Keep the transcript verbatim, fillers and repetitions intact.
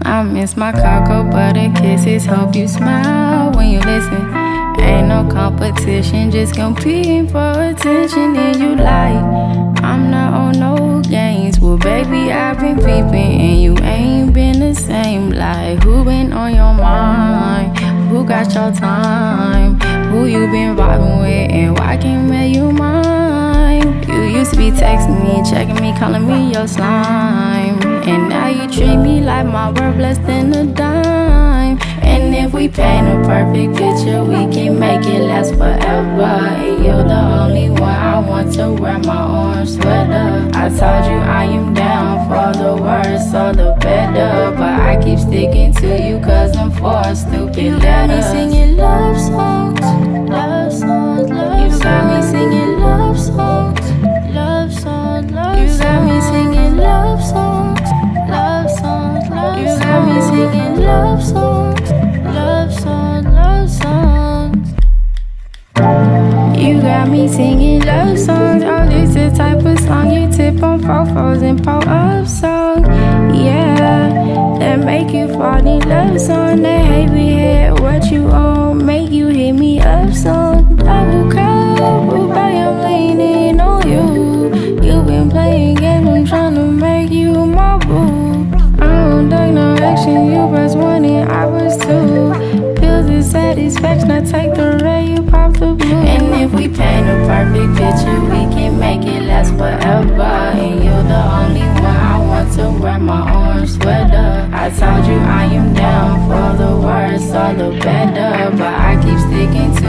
I miss my cocoa butter kisses. Hope you smile when you listen. Ain't no competition, just competing for attention. And you like, I'm not on no games. Well, baby, I've been peeping, and you ain't been the same. Like, who been on your mind? Who got your time? Who you been vibing with, and why can't make you mine? You used to be texting me, checking me, calling me your slime, and now you treat me like my worth less than a dime. And if we paint a perfect picture, we can make it last forever. And you're the only one I want to wear my orange sweater. I told you I am down for the worse or the better, but I keep sticking to you cause I'm for stupid letters. You got me singing love songs, love songs, love songs. You got me singing love songs, love songs, love songs. You got me singing love songs, love songs, love songs. You got me singing love songs, love songs, love songs. You got me singing love songs. Oh, this the type of song you tip on fofos and pull up songs. Yeah, that make you fall in love song. That heavy head, what you on, make you hit me up song. Double cup, oh, boy, I'm leaning on you. You been playing games, I'm tryna make you my boo. I don't take no action, you press one and I was two. Pills of satisfaction, I take the ray, you pop the blue. And if we paint a perfect picture, we can make it last forever. And you're the only one I want to wear my orange sweater. I told you I am down for the worse or the better, but I keep sticking to